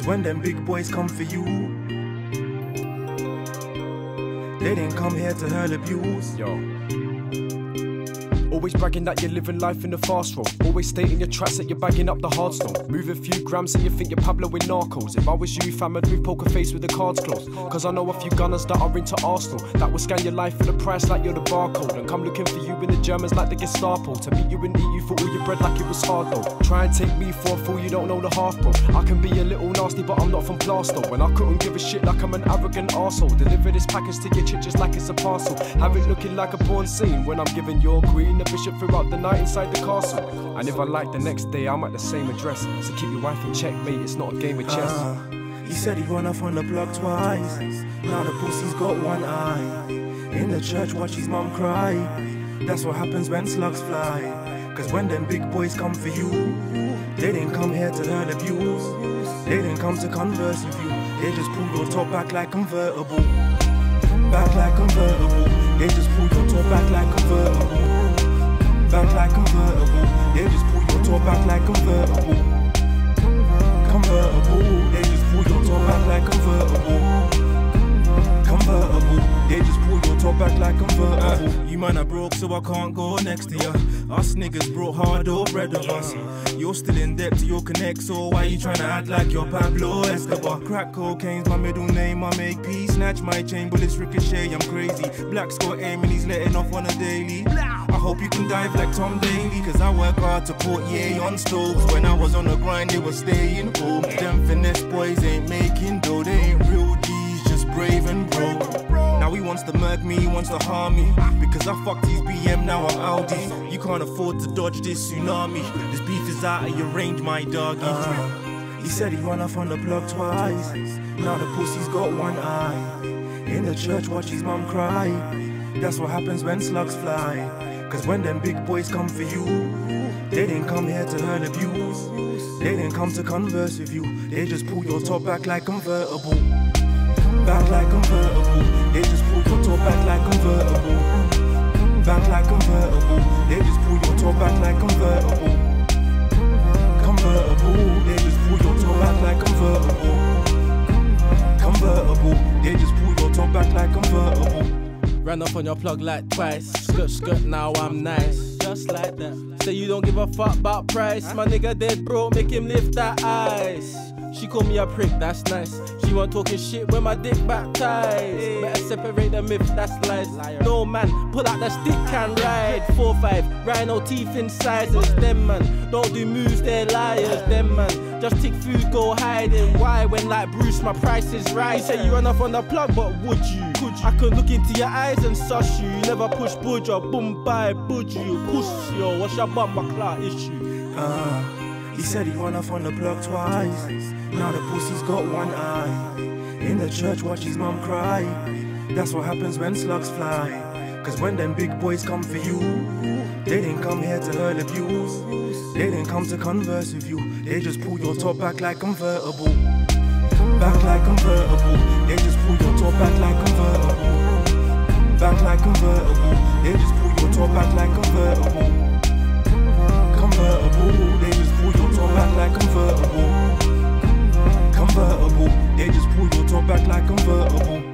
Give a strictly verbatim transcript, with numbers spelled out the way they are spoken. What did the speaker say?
when them big boys come for you, they didn't come here to hurl abuse. Yo. Always bragging that you're living life in the fast road. Always stating your tracks that you're bagging up the hard stone. Move a few grams and you think you're Pablo with Narcos. If I was you, fam, I'd move poker face with the cards closed. Cause I know a few gunners that are into Arsenal that will scan your life for the price like you're the barcode, and come looking for you in the Germans like the Gestapo, to meet you and eat you for all your bread like it was hard though. Try and take me for a fool, you don't know the half bro. I can be a little nasty but I'm not from Plasto, and I couldn't give a shit like I'm an arrogant arsehole. Deliver this package to your chick just like it's a parcel. Have it looking like a porn scene when I'm giving your queen a bishop throughout the night inside the castle. And if I like the next day, I'm at the same address. So keep your wife in check, mate, it's not a game of chess. uh, He said he run off on the block twice. Now the pussy's got one eye. In the church watch his mum cry. That's what happens when slugs fly. Cause when them big boys come for you, they didn't come here to hurl abuse. They didn't come to converse with you. They just pulled your top back like convertible. Back like convertible. They just pulled your top back like convertible. Back like convertible. They just pull your top back like convertible. Convertible. They just pull your top back like convertible. Convertible. They just pull your top back like convertible. Uh, you man are broke so I can't go next to ya. Us niggas broke hard or bread of us. You're still in debt to your connect, so why you tryna act like you're Pablo Escobar? Crack cocaine's my middle name, I make peace. Snatch my chain, bullets ricochet, I'm crazy. Black's got aim and he's letting off on a daily. I hope you can dive like Tom Daly, cause I work hard to put yay on stoves. When I was on the grind, they were staying home. Them finesse boys ain't making dough, they ain't real G's, just brave and broke. Now he wants to murk me, he wants to harm me, because I fucked his B M, now I'm Audi. You can't afford to dodge this tsunami. This beef is out of your range, my doggy. uh, He said he run off on the block twice. Now the pussy's got one eye. In the church watch his mum cry. That's what happens when slugs fly. Cause when them big boys come for you, they didn't come here to hurl abuse. They didn't come to converse with you. They just pull your top back like convertible. Back like convertible. They just pull your top back like convertible. Back like convertible. They just pull your top back like convertible. Convertible. They just pull your top back like convertible. Convertible. They just pull your top back like convertible. Ran off on your plug like twice. Skirt, skirt, now I'm nice. Just like that. Say you don't give a fuck about price. My nigga dead broke, make him lift that ice. She called me a prick, that's nice. She wasn't talking shit when my dick baptized. Better separate the myth, that's lies. No man, pull out the stick and ride. four five, rhino teeth in sizes. Them man, don't do moves, they're liars. Them man, just take food, go hiding. Why when like Bruce, my price is right. You say you run off on the plug, but would you? Could you? I could look into your eyes and suss you. You never push budge or boom by budge you. Puss yo, what's your bumper clock issue? Uh, he said he run off on the block twice. Now the pussy's got one eye. In the church watch his mum cry. That's what happens when slugs fly. Cause when them big boys come for you, they didn't come here to hurl abuse. They didn't come to converse with you. They just pull your top back like convertible. Back like convertible. They just pull your top back like convertible. Back like convertible. They just pull your top back like convertible. Convertible. They just pull your top back like convertible. Convertible. They just pull your top back like convertible.